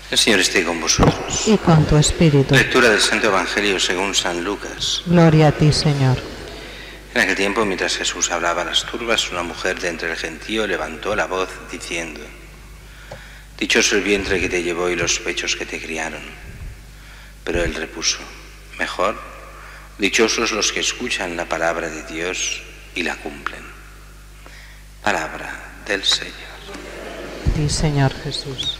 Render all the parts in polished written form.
El Señor esté con vosotros. Y con tu espíritu. Lectura del Santo Evangelio según San Lucas. Gloria a ti, Señor. En aquel tiempo, mientras Jesús hablaba a las turbas, una mujer de entre el gentío levantó la voz diciendo: «Dichoso el vientre que te llevó y los pechos que te criaron». Pero él repuso: «Mejor, dichosos los que escuchan la palabra de Dios y la cumplen». Palabra del Señor. Sí, Señor Jesús.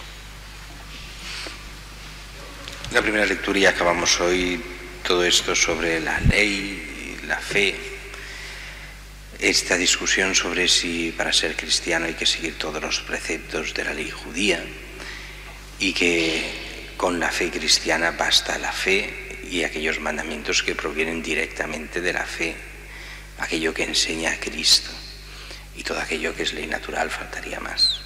La primera lectura, y acabamos hoy todo esto sobre la ley, la fe, esta discusión sobre si para ser cristiano hay que seguir todos los preceptos de la ley judía y que con la fe cristiana basta la fe y aquellos mandamientos que provienen directamente de la fe, aquello que enseña a Cristo, y todo aquello que es ley natural faltaría más.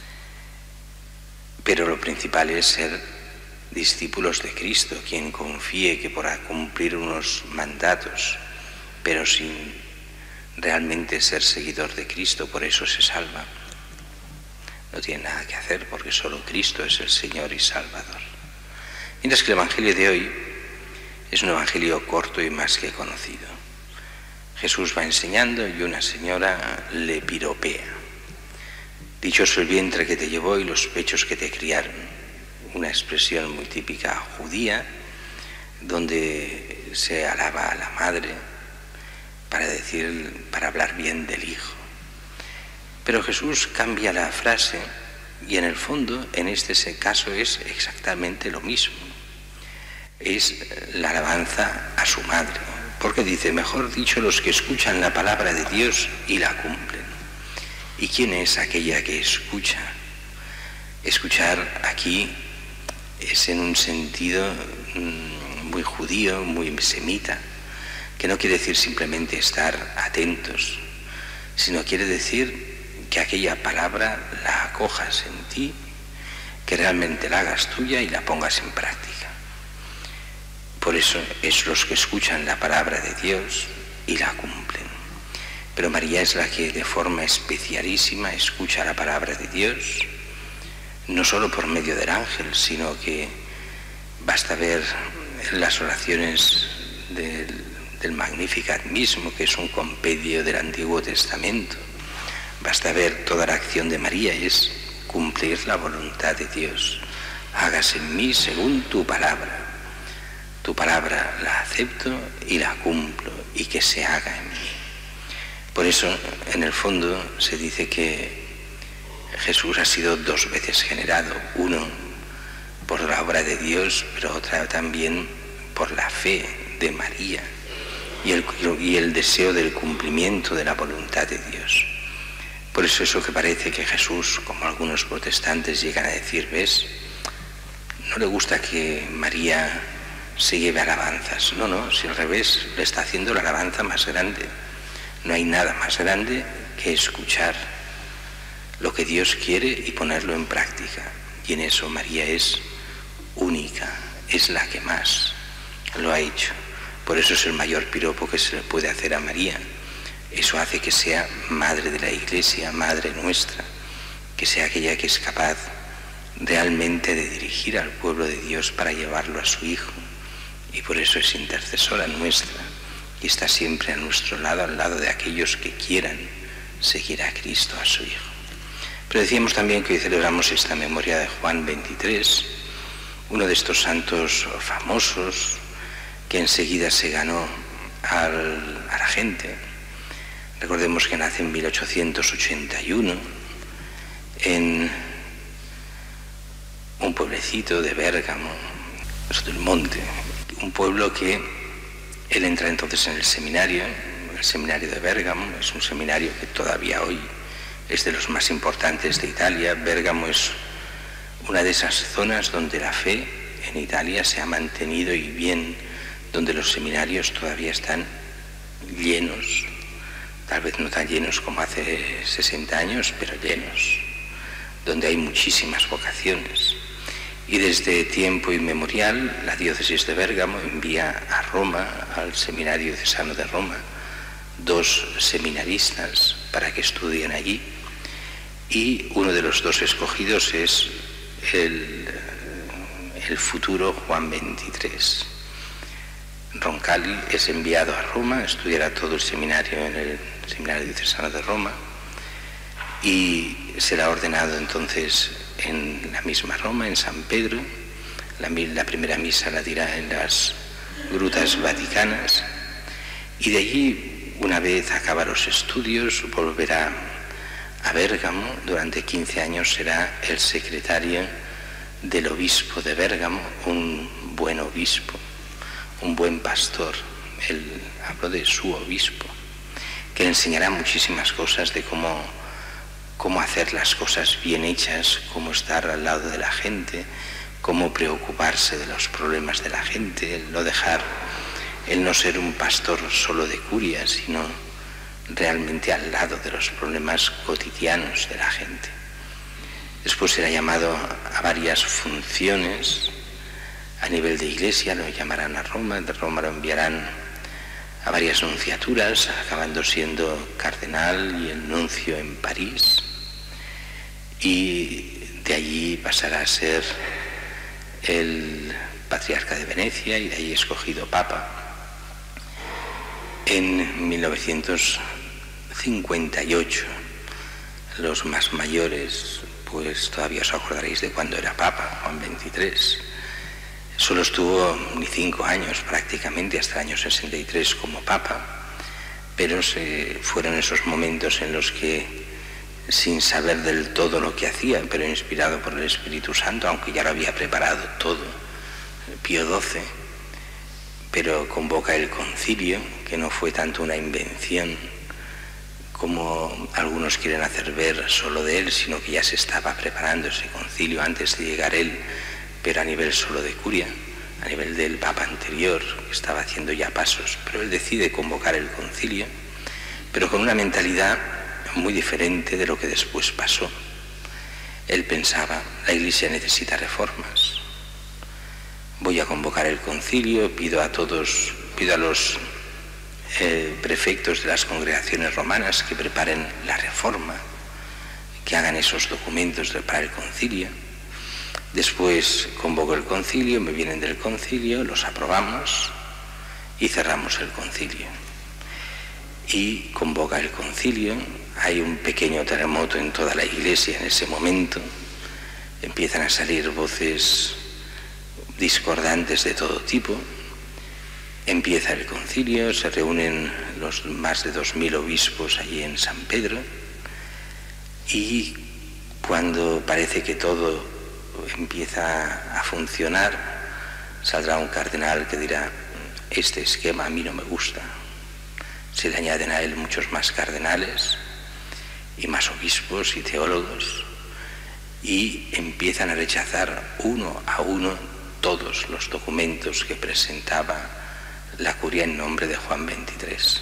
Pero lo principal es ser discípulos de Cristo, quien confíe que podrá cumplir unos mandatos, pero sin realmente ser seguidor de Cristo, por eso se salva. No tiene nada que hacer, porque solo Cristo es el Señor y Salvador. Mientras que el Evangelio de hoy es un Evangelio corto y más que conocido. Jesús va enseñando y una señora le piropea. «Dichoso el vientre que te llevó y los pechos que te criaron». Una expresión muy típica judía, donde se alaba a la madre para hablar bien del hijo. Pero Jesús cambia la frase y en el fondo, en este caso, es exactamente lo mismo. Es la alabanza a su madre, porque dice: mejor dicho, los que escuchan la palabra de Dios y la cumplen. ¿Y quién es aquella que escucha? Escuchar aquí es en un sentido muy judío, muy semita, que no quiere decir simplemente estar atentos, sino quiere decir que aquella palabra la acojas en ti, que realmente la hagas tuya y la pongas en práctica. Por eso es los que escuchan la palabra de Dios y la cumplen. Pero María es la que de forma especialísima escucha la palabra de Dios, no solo por medio del ángel, sino que basta ver las oraciones del Magnificat mismo, que es un compendio del Antiguo Testamento. Basta ver toda la acción de María, es cumplir la voluntad de Dios. Hágase en mí según tu palabra. Tu palabra la acepto y la cumplo, y que se haga en mí. Por eso, en el fondo, se dice que Jesús ha sido dos veces generado, uno por la obra de Dios, pero otra también por la fe de María y el deseo del cumplimiento de la voluntad de Dios. Por eso que parece que Jesús, como algunos protestantes llegan a decir, ¿ves?, no le gusta que María se lleve alabanzas. No, si al revés, le está haciendo la alabanza más grande. No hay nada más grande que escuchar lo que Dios quiere y ponerlo en práctica. Y en eso María es única, es la que más lo ha hecho. Por eso es el mayor piropo que se le puede hacer a María. Eso hace que sea madre de la Iglesia, madre nuestra, que sea aquella que es capaz realmente de dirigir al pueblo de Dios para llevarlo a su Hijo. Y por eso es intercesora nuestra y está siempre a nuestro lado, al lado de aquellos que quieran seguir a Cristo, a su Hijo. Pero decíamos también que hoy celebramos esta memoria de Juan 23, uno de estos santos famosos que enseguida se ganó a la gente. Recordemos que nace en 1881 en un pueblecito de Bérgamo, del monte, un pueblo que él entra entonces en el seminario de Bérgamo. Es un seminario que todavía hoy es de los más importantes de Italia. Bérgamo es una de esas zonas donde la fe en Italia se ha mantenido y bien, donde los seminarios todavía están llenos, tal vez no tan llenos como hace 60 años, pero llenos, donde hay muchísimas vocaciones. Y desde tiempo inmemorial la diócesis de Bérgamo envía a Roma, al seminario diocesano de Roma, 2 seminaristas para que estudien allí, y uno de los 2 escogidos es el el futuro Juan XXIII. Roncalli es enviado a Roma, estudiará todo el seminario en el Seminario Diocesano de Roma y será ordenado entonces en la misma Roma, en San Pedro. La primera misa la dirá en las grutas vaticanas y de allí, una vez acaba los estudios, volverá a Bérgamo. Durante 15 años será el secretario del obispo de Bérgamo, un buen obispo, un buen pastor. Él habló de su obispo, que le enseñará muchísimas cosas de cómo hacer las cosas bien hechas, cómo estar al lado de la gente, cómo preocuparse de los problemas de la gente, el no ser un pastor solo de curia, sino realmente al lado de los problemas cotidianos de la gente. Después será llamado a varias funciones a nivel de iglesia, lo llamarán a Roma, de Roma lo enviarán a varias nunciaturas, acabando siendo cardenal y el nuncio en París, y de allí pasará a ser el patriarca de Venecia y de ahí escogido papa. En 1958, los más mayores, pues todavía os acordaréis de cuando era papa, Juan XXIII. Solo estuvo ni 5 años prácticamente, hasta el año 63 como papa, pero fueron esos momentos en los que, sin saber del todo lo que hacía, pero inspirado por el Espíritu Santo, aunque ya lo había preparado todo, Pío XII, pero convoca el concilio, que no fue tanto una invención como algunos quieren hacer ver solo de él, sino que ya se estaba preparando ese concilio antes de llegar él, pero a nivel solo de curia, a nivel del papa anterior, que estaba haciendo ya pasos, pero él decide convocar el concilio, pero con una mentalidad muy diferente de lo que después pasó. Él pensaba, la Iglesia necesita reformas, voy a convocar el concilio, pido a los prefectos de las congregaciones romanas que preparen la reforma, que hagan esos documentos para el concilio. Después convoco el concilio, me vienen del concilio, los aprobamos y cerramos el concilio. Y convoca el concilio, hay un pequeño terremoto en toda la Iglesia en ese momento, empiezan a salir voces discordantes de todo tipo. Empieza el concilio, se reúnen los más de 2000 obispos allí en San Pedro y cuando parece que todo empieza a funcionar, saldrá un cardenal que dirá, este esquema a mí no me gusta. Se le añaden a él muchos más cardenales y más obispos y teólogos y empiezan a rechazar uno a uno todos los documentos que presentaba la curia en nombre de Juan XXIII.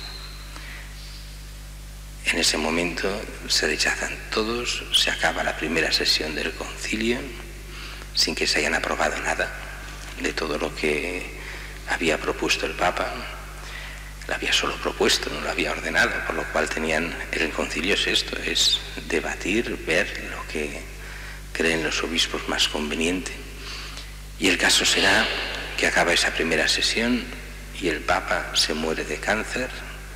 En ese momento se rechazan todos, se acaba la primera sesión del concilio sin que se hayan aprobado nada de todo lo que había propuesto el Papa. Lo había solo propuesto, no lo había ordenado, por lo cual el concilio es esto, es debatir, ver lo que creen los obispos más conveniente. Y el caso será que acaba esa primera sesión y el Papa se muere de cáncer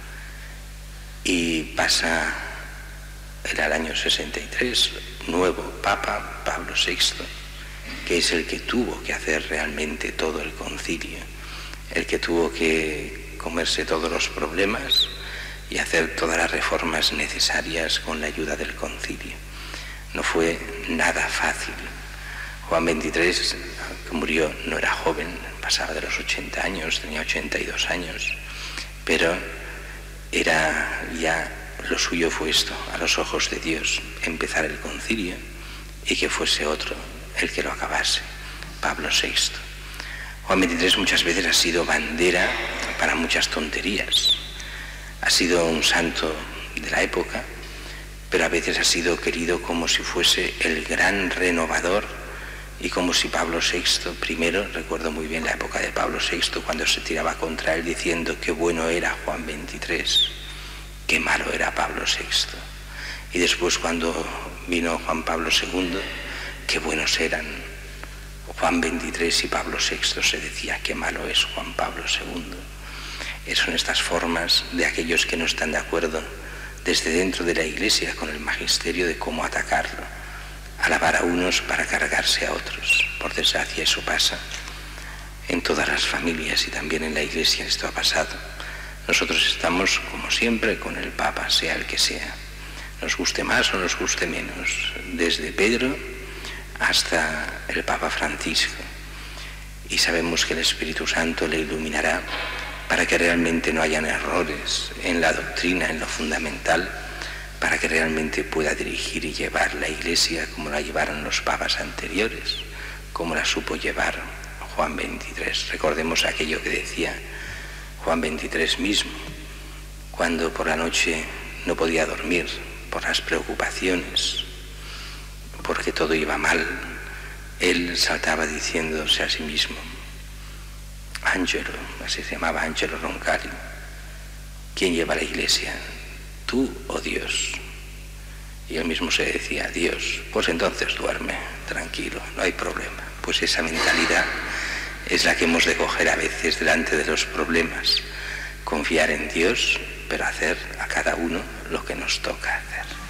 y pasa el año 63, nuevo Papa, Pablo VI, que es el que tuvo que hacer realmente todo el concilio, el que tuvo que comerse todos los problemas y hacer todas las reformas necesarias con la ayuda del concilio. No fue nada fácil. Juan XXIII, que murió, no era joven, pasaba de los 80 años, tenía 82 años, pero era ya, lo suyo fue esto, a los ojos de Dios, empezar el concilio y que fuese otro el que lo acabase, Pablo VI. Juan XXIII muchas veces ha sido bandera para muchas tonterías, ha sido un santo de la época, pero a veces ha sido querido como si fuese el gran renovador y como si Pablo VI, primero, recuerdo muy bien la época de Pablo VI, cuando se tiraba contra él diciendo qué bueno era Juan XXIII, qué malo era Pablo VI. Y después cuando vino Juan Pablo II, qué buenos eran Juan XXIII y Pablo VI se decía qué malo es Juan Pablo II. Son estas formas de aquellos que no están de acuerdo desde dentro de la Iglesia con el magisterio de cómo atacarlo, alabar a unos para cargarse a otros. Por desgracia eso pasa en todas las familias y también en la Iglesia esto ha pasado. Nosotros estamos, como siempre, con el Papa, sea el que sea, nos guste más o nos guste menos, desde Pedro hasta el Papa Francisco, y sabemos que el Espíritu Santo le iluminará para que realmente no hayan errores en la doctrina, en lo fundamental, para que realmente pueda dirigir y llevar la Iglesia como la llevaron los papas anteriores, como la supo llevar Juan XXIII. Recordemos aquello que decía Juan XXIII mismo, cuando por la noche no podía dormir por las preocupaciones, porque todo iba mal, él saltaba diciéndose a sí mismo: Ángelo, así se llamaba Ángelo Roncalli, ¿quién lleva la Iglesia? ¿Tú o Dios? Y él mismo se decía: Dios. Pues entonces duerme, tranquilo, no hay problema. Pues esa mentalidad es la que hemos de coger a veces delante de los problemas, confiar en Dios, pero hacer a cada uno lo que nos toca hacer.